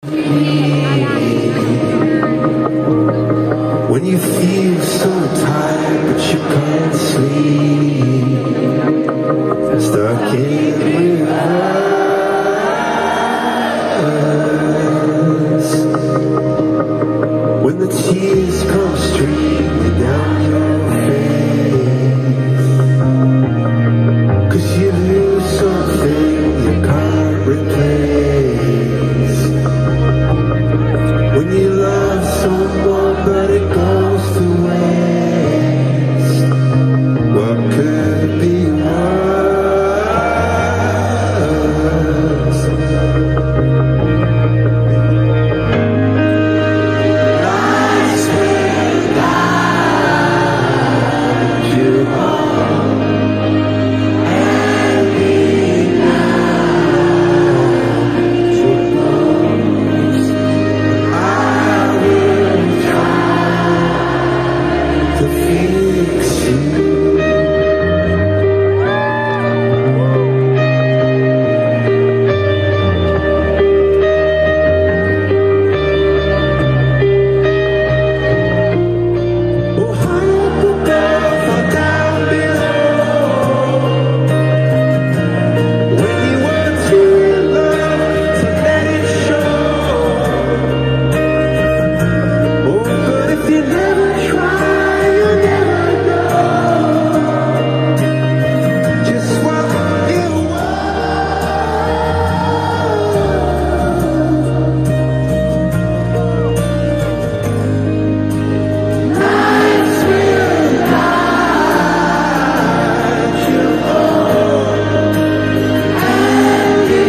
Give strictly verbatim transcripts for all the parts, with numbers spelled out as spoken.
When you feel so tired but you can't sleep, stuck in reverse. When the tears come streaming down your face, 'cause you lose something you can't replace. When you love someone but it goes to waste, what could be worse? Lights will guide you home, and the night will close. I will try to fix you. Oh, high up above or down below, when you were too in love to let it show. Oh, but if you never try, you'll never know just what you want. Lights will guide you home, and the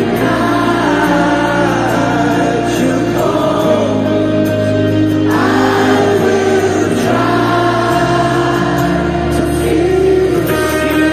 night you home. I will try to fix you.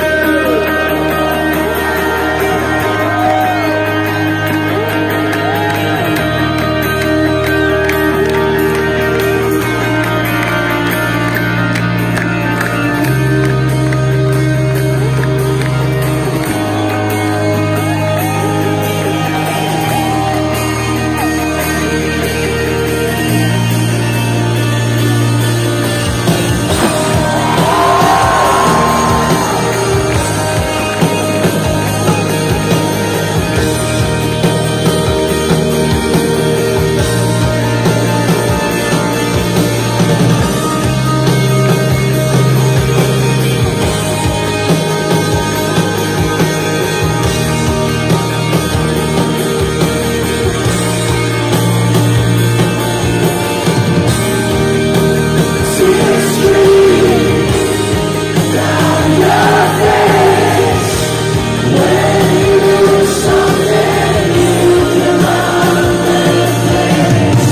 See the street down your face when you lose something you cannot replace.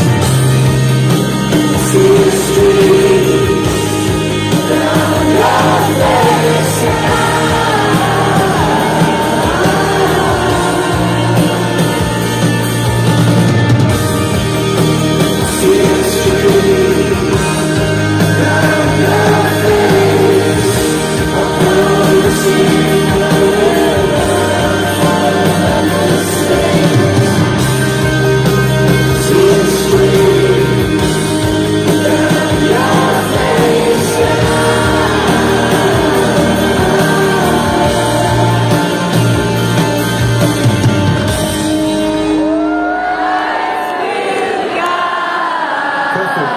See the street down your face. See the street down your face. Although you see the river for the mistakes. See the street down your face. Perfect.